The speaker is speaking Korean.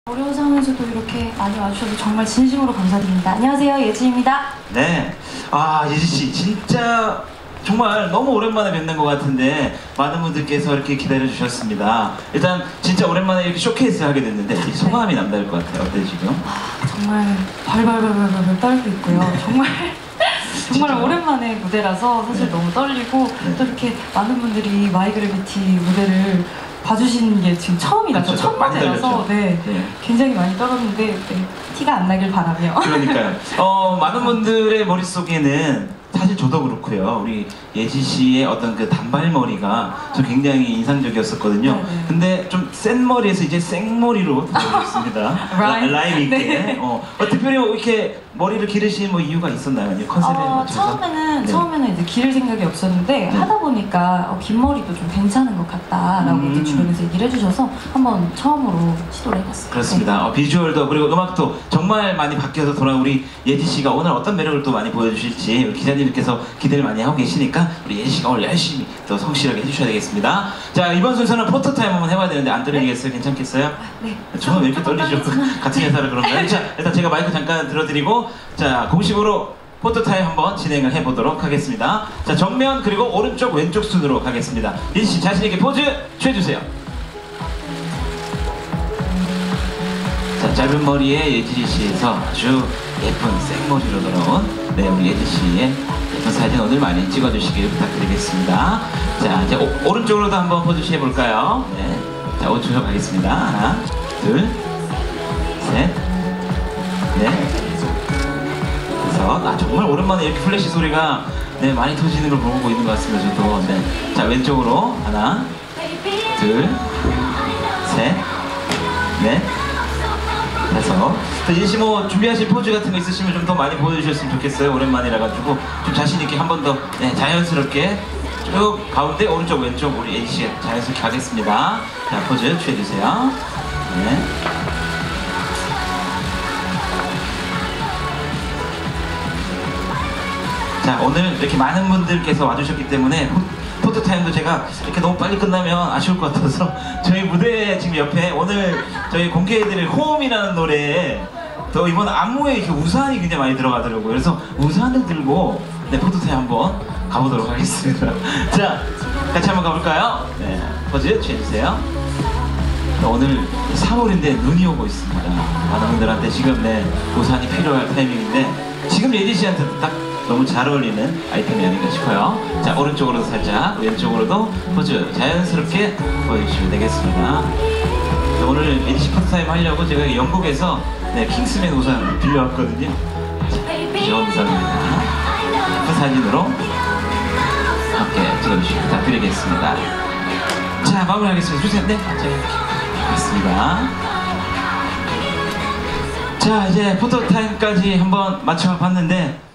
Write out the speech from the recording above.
어려운 상황에서도 이렇게 많이 와주셔서 정말 진심으로 감사드립니다. 안녕하세요, 예지입니다. 네. 아, 예지씨 진짜 정말 너무 오랜만에 뵙는 것 같은데 많은 분들께서 이렇게 기다려주셨습니다. 일단 진짜 오랜만에 이렇게 쇼케이스 하게 됐는데 소감이 남다를 것 같아요. 어때 지금? 정말 발발발발발 떨고 있고요. 정말 오랜만에 무대라서 사실 너무 떨리고 또 이렇게 많은 분들이 마이그래비티 무대를 봐주시는 게 지금 처음이라서 그렇죠, 첫 무대라서 굉장히 많이 떨었는데 티가 안 나길 바라며. 그러니까요. 많은 분들의 머릿속에는 사실 저도 그렇고요. 우리 예지 씨의 어떤 그 단발머리가 저 굉장히 인상적이었었거든요. 근데 좀 센 머리에서 이제 생머리로 바뀌었습니다. 라임 있게. 특별히 이렇게 머리를 기르신 뭐 이유가 있었나요? 아니면 컨셉에 맞춰서? 처음에는 이제 기를 생각이 없었는데 하다 보니까 긴 머리도 좀 괜찮은 것 같다라고 이제 주변에서 얘기를 해주셔서 한번 처음으로 시도를 해봤어요. 그렇습니다. 비주얼도 그리고 음악도 정말 많이 바뀌어서 돌아온 우리 예지 씨가 오늘 어떤 매력을 또 많이 보여주실지 우리 기자님께서 기대를 많이 하고 계시니까 우리 예지 씨가 오늘 열심히 또 성실하게 해주셔야 되겠습니다. 자, 이번 순서는 포토타임 한번 해봐야 되는데 안 떨리겠어요? 괜찮겠어요? 네. 저는 왜 이렇게 떨리죠? 같은 회사를 그런가요? 자, 일단 제가 마이크 잠깐 들어드리고 자, 공식으로 포토타임 한번 진행을 해보도록 하겠습니다. 자, 정면 그리고 오른쪽 왼쪽 순으로 가겠습니다. 예지씨 자신있게 포즈 취해주세요. 자, 짧은 머리에 예지씨에서 아주 예쁜 생머리로 돌아온 우리 예지씨의 예쁜 사진 오늘 많이 찍어주시길 부탁드리겠습니다. 자, 이제 오른쪽으로도 한번 포즈 취해볼까요? 네. 자, 오른쪽으로 가겠습니다. 하나, 둘, 셋, 넷. 정말 오랜만에 이렇게 플래시 소리가 많이 터지는 걸 보고 있는 것 같습니다. 저도. 자, 왼쪽으로 하나, 둘, 셋, 넷, 다섯. 예지씨 뭐 준비하신 포즈 같은 거 있으시면 좀 더 많이 보여주셨으면 좋겠어요. 오랜만이라 가지고 좀 자신 있게 한 번 더 자연스럽게 쭉 가운데 오른쪽 왼쪽 우리 예지씨 자연스럽게 가겠습니다. 자, 포즈 취해주세요. 네. 자, 오늘 이렇게 많은 분들께서 와주셨기 때문에 포토타임도 제가 이렇게 너무 빨리 끝나면 아쉬울 것 같아서 저희 무대 지금 옆에 오늘 저희 공개해드릴 홈이라는 노래에 또 이번 안무에 이렇게 우산이 굉장히 많이 들어가더라고요. 그래서 우산을 들고 포토타임 한번 가보도록 하겠습니다. 자, 같이 한번 가볼까요? 네, 포즈 취해주세요. 오늘 3월인데 눈이 오고 있습니다. 많은 분들한테 지금 우산이 필요할 타이밍인데 지금 예지씨한테도 딱 너무 잘 어울리는 아이템이 아닌가 싶어요. 자, 오른쪽으로도 살짝, 왼쪽으로도 포즈 자연스럽게 보여주시면 되겠습니다. 자, 오늘 예지씨 포토타임 하려고 제가 영국에서 킹스맨 우산 빌려왔거든요. 귀여운 우산입니다. 예쁜 사진으로 함께 찍어주시기 부탁드리겠습니다. 자, 마무리하겠습니다. 주세요. 네, 맞습니다. 자, 이제 포토타임까지 한번 맞춰봤는데